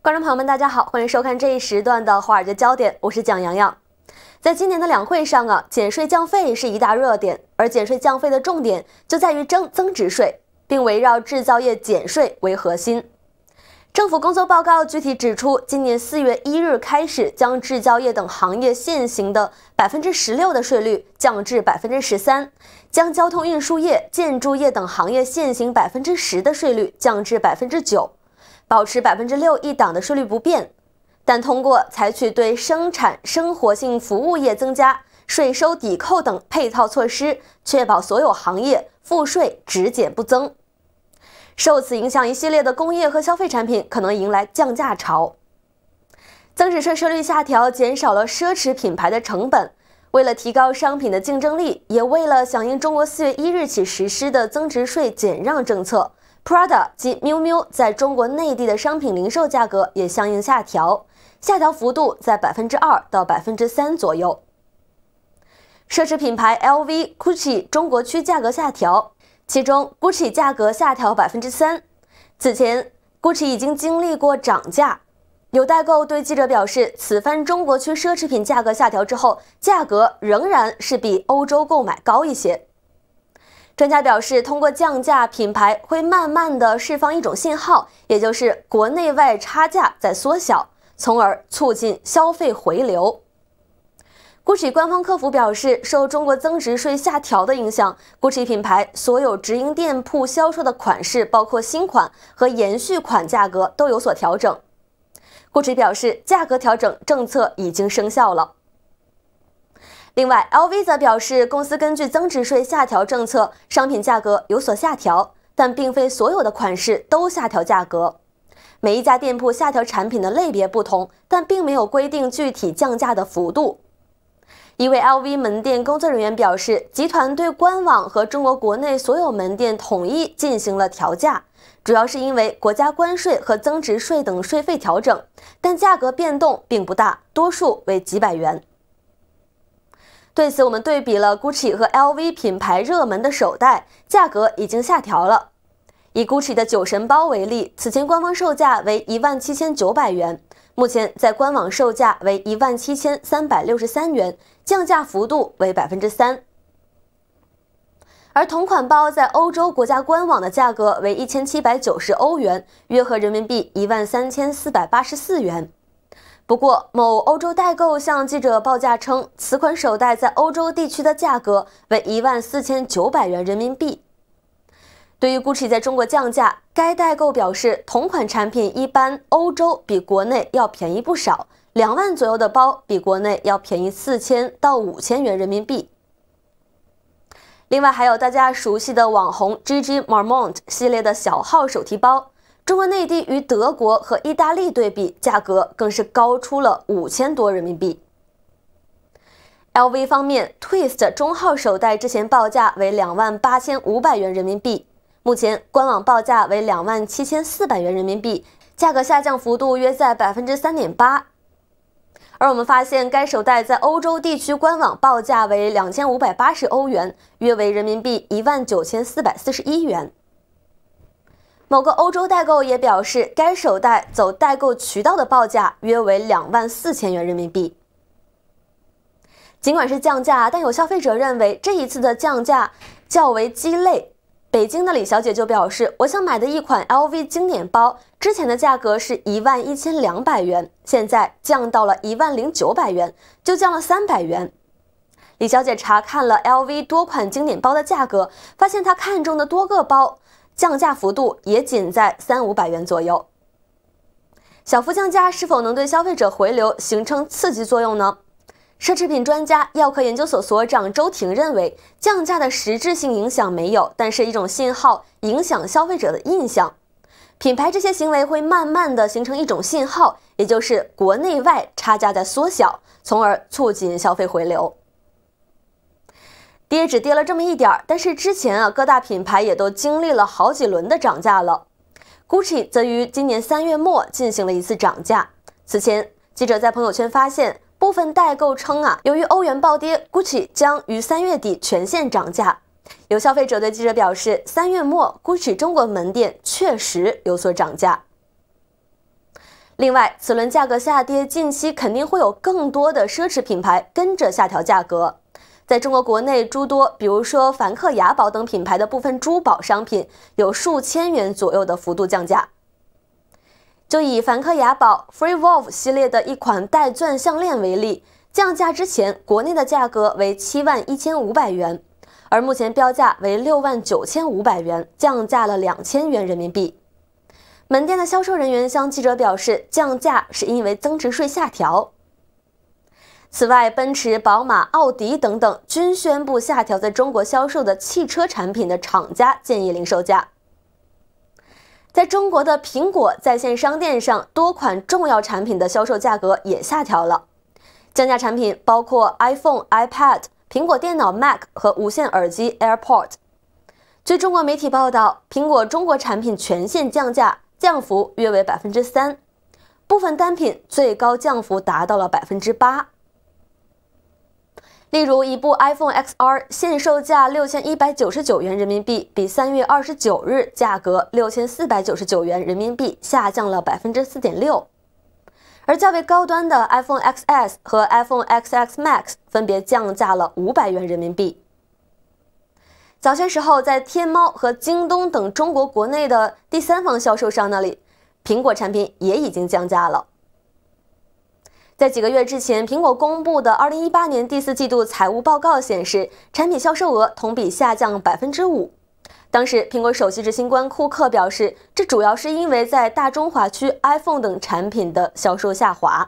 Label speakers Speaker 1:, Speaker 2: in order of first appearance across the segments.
Speaker 1: 观众朋友们，大家好，欢迎收看这一时段的华尔街焦点，我是蒋洋洋。在今年的两会上减税降费是一大热点，而减税降费的重点就在于增值税，并围绕制造业减税为核心。政府工作报告具体指出，今年4月1日开始，将制造业等行业现行的16%的税率降至13%，将交通运输业、建筑业等行业现行10%的税率降至9%，保持6%一档的税率不变。但通过采取对生产生活性服务业增加税收抵扣等配套措施，确保所有行业赋税只减不增。受此影响，一系列的工业和消费产品可能迎来降价潮。增值税税率下调，减少了奢侈品牌的成本。为了提高商品的竞争力，也为了响应中国4月1日起实施的增值税减让政策 ，Prada 及 Miu Miu 在中国内地的商品零售价格也相应下调，下调幅度在2%到3%左右。奢侈品牌 LV、Gucci 中国区价格下调。其中 ，Gucci 价格下调3%。此前 ，Gucci 已经经历过涨价。有代购对记者表示，此番中国区奢侈品价格下调之后，价格仍然是比欧洲购买高一些。专家表示，通过降价，品牌会慢慢的释放一种信号，也就是国内外差价在缩小，从而促进消费回流。Gucci 官方客服表示，受中国增值税下调的影响 ，Gucci 品牌所有直营店铺销售的款式，包括新款和延续款价格都有所调整。Gucci 表示，价格调整政策已经生效了。另外 ，LV 则表示，公司根据增值税下调政策，商品价格有所下调，但并非所有的款式都下调价格。每一家店铺下调产品的类别不同，但并没有规定具体降价的幅度。一位 LV 门店工作人员表示，集团对官网和中国国内所有门店统一进行了调价，主要是因为国家关税和增值税等税费调整，但价格变动并不大，多数为几百元。对此，我们对比了 Gucci 和 LV 品牌热门的手袋，价格已经下调了。以 Gucci 的酒神包为例，此前官方售价为17900元。目前在官网售价为17363元，降价幅度为3%。而同款包在欧洲国家官网的价格为1790欧元，约合人民币13484元。不过，某欧洲代购向记者报价称，此款手袋在欧洲地区的价格为14900元人民币。对于 Gucci 在中国降价，该代购表示，同款产品一般欧洲比国内要便宜不少，2万左右的包比国内要便宜4000到5000元人民币。另外还有大家熟悉的网红 Gigi Marmont 系列的小号手提包，中国内地与德国和意大利对比，价格更是高出了5000多人民币。LV 方面 ，Twist 中号手袋之前报价为28500元人民币。目前官网报价为27400元人民币，价格下降幅度约在3.8%。而我们发现，该手袋在欧洲地区官网报价为2580欧元，约为人民币19441元。某个欧洲代购也表示，该手袋走代购渠道的报价约为24000元人民币。尽管是降价，但有消费者认为这一次的降价较为鸡肋。北京的李小姐就表示，我想买的一款 LV 经典包，之前的价格是11200元，现在降到了10900元，就降了300元。李小姐查看了 LV 多款经典包的价格，发现她看中的多个包降价幅度也仅在300-500元左右。小幅降价是否能对消费者回流形成刺激作用呢？奢侈品专家、药科研究所所长周婷认为，降价的实质性影响没有，但是一种信号影响消费者的印象。品牌这些行为会慢慢的形成一种信号，也就是国内外差价在缩小，从而促进消费回流。跌只跌了这么一点儿，但是之前各大品牌也都经历了好几轮的涨价了。Gucci 则于今年3月末进行了一次涨价。此前，记者在朋友圈发现，部分代购称由于欧元暴跌 ，Gucci 将于3月底全线涨价。有消费者对记者表示，3月末 Gucci 中国门店确实有所涨价。 另外，此轮价格下跌，近期肯定会有更多的奢侈品牌跟着下调价格。在中国国内，诸多比如说梵克雅宝等品牌的部分珠宝商品有数千元左右的幅度降价。就以梵克雅宝 Free Wolf 系列的一款带钻项链为例，降价之前国内的价格为71500元，而目前标价为69500元，降价了2000元人民币。门店的销售人员向记者表示，降价是因为增值税下调。此外，奔驰、宝马、奥迪等等均宣布下调在中国销售的汽车产品的厂家建议零售价。在中国的苹果在线商店上，多款重要产品的销售价格也下调了。降价产品包括 iPhone、iPad、苹果电脑 Mac 和无线耳机 AirPod。据中国媒体报道，苹果中国产品全线降价，降幅约为3%，部分单品最高降幅达到了8%。例如，一部 iPhone XR 现售价6199元人民币，比3月29日价格6499元人民币下降了4.6%。而较为高端的 iPhone XS 和 iPhone XX Max 分别降价了500元人民币。早些时候，在天猫和京东等中国国内的第三方销售商那里，苹果产品也已经降价了。在几个月之前，苹果公布的2018年第4季度财务报告显示，产品销售额同比下降5%。当时，苹果首席执行官库克表示，这主要是因为在大中华区 iPhone 等产品的销售下滑。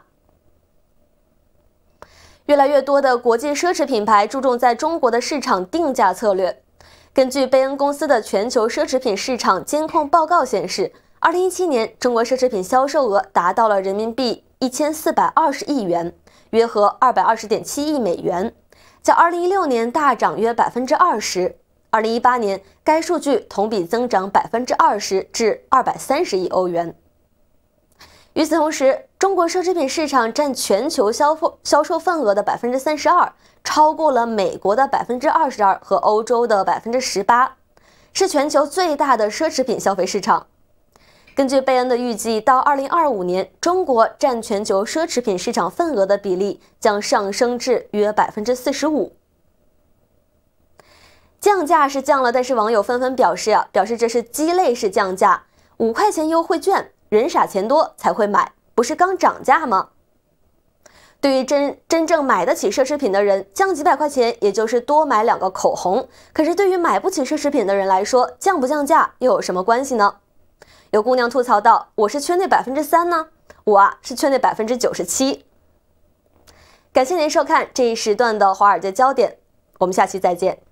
Speaker 1: 越来越多的国际奢侈品牌注重在中国的市场定价策略。根据贝恩公司的全球奢侈品市场监控报告显示，2017年中国奢侈品销售额达到了人民币1420亿元，约合220.7亿美元，较2016年大涨约20%。2018年，该数据同比增长20%至230亿欧元。与此同时，中国奢侈品市场占全球销售份额的32%，超过了美国的22%和欧洲的18%，是全球最大的奢侈品消费市场。根据贝恩的预计，到2025年，中国占全球奢侈品市场份额的比例将上升至约45%。降价是降了，但是网友纷纷表示这是鸡肋式降价，5块钱优惠券，人傻钱多才会买，不是刚涨价吗？对于真正买得起奢侈品的人，降几百块钱也就是多买2个口红。可是对于买不起奢侈品的人来说，降不降价又有什么关系呢？有姑娘吐槽道：“我是圈内3%呢，我是圈内97%。”感谢您收看这一时段的华尔街焦点，我们下期再见。